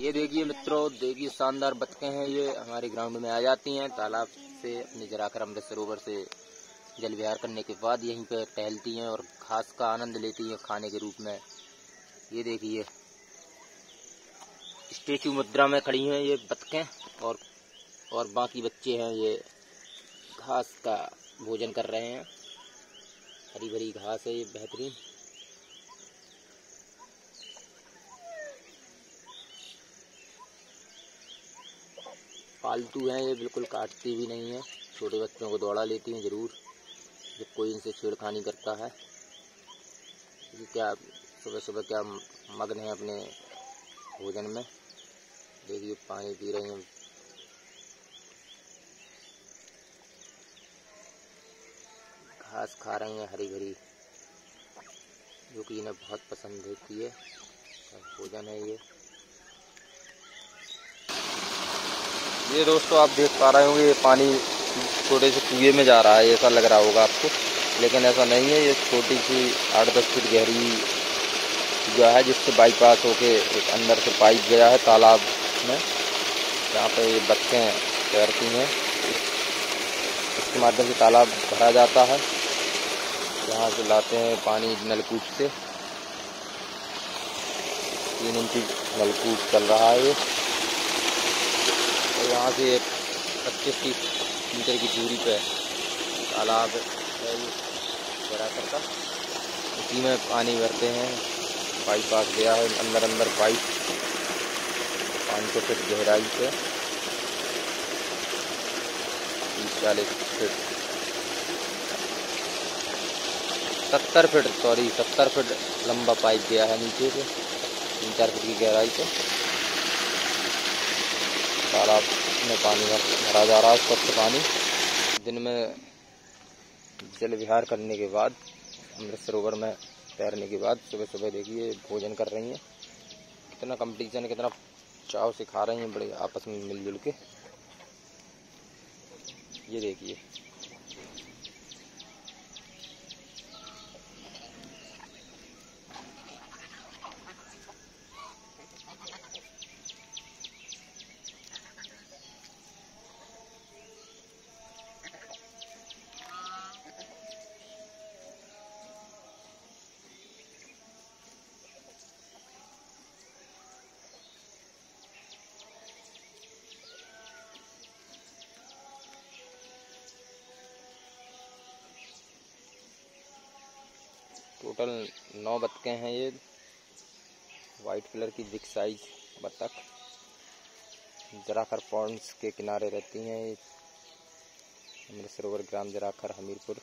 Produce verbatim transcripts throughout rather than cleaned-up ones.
ये देखिए मित्रों, देखिए शानदार बतखें हैं। ये हमारे ग्राउंड में आ जाती हैं तालाब से अपने जराकर अमृत सरोवर से जल विहार करने के बाद यहीं पर टहलती हैं और घास का आनंद लेती हैं खाने के रूप में। ये देखिए स्टेचू मुद्रा में खड़ी हैं ये बतखें और और बाकी बच्चे हैं ये घास का भोजन कर रहे हैं। हरी भरी घास है ये बेहतरीन। पालतू हैं ये, बिल्कुल काटती भी नहीं है। छोटे बच्चों को दौड़ा लेती हैं जरूर जब कोई इनसे छेड़खानी करता है। ये क्या सुबह सुबह क्या मग्न है अपने भोजन में। देखिए पानी पी रही हैं, घास खा रही हैं हरी भरी, जो कि इन्हें बहुत पसंद होती है। भोजन है ये। ये दोस्तों आप देख पा रहे होंगे ये पानी छोटे से कुएं में जा रहा है, ऐसा लग रहा होगा आपको, लेकिन ऐसा नहीं है। ये छोटी सी आठ दस फीट गहरी जो है जिससे बाईपास होके एक अंदर से पाइप गया है तालाब में, जहाँ पे ये बतखें तैरती हैं। इसके माध्यम से तालाब भरा जाता है। यहाँ से लाते हैं पानी नलकूप से। तीन इंची नलकूप चल रहा है ये। और यहाँ से पच्चीस तीस मीटर की दूरी पे तालाब है ये जराकर का, उसी में पानी भरते हैं। बाईपास गया है अंदर अंदर पाइप पाँच सौ फीट गहराई पे, तीस चालीस फीट सत्तर फीट सॉरी सत्तर फीट लंबा पाइप गया है नीचे से, तीन चार फीट की गहराई पे तालाब में पानी भरा जा रहा है, स्वच्छ पानी। दिन में जल विहार करने के बाद अमृत सरोवर में तैरने के बाद सुबह सुबह देखिए भोजन कर रही हैं। कितना कंपटीशन, कितना चाव से खा रही हैं बड़े आपस में मिलजुल के। ये देखिए टोटल नौ बतखें हैं ये, वाइट कलर की बिग साइज बतख जराकर पॉन्ड्स के किनारे रहती हैं। ये अमृत सरोवर ग्राम जराकर हमीरपुर।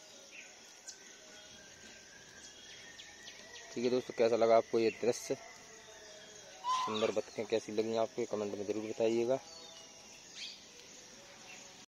ठीक है दोस्तों, कैसा लगा आपको ये दृश्य? सुंदर बतखें कैसी लगी आपको कमेंट में ज़रूर बताइएगा।